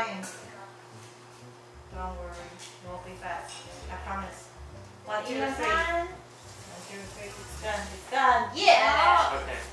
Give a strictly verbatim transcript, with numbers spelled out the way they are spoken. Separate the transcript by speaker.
Speaker 1: trying. Don't worry. It won't be fast. I promise. One, two, three. One, two, three. It's done. It's done. Yeah!
Speaker 2: Okay.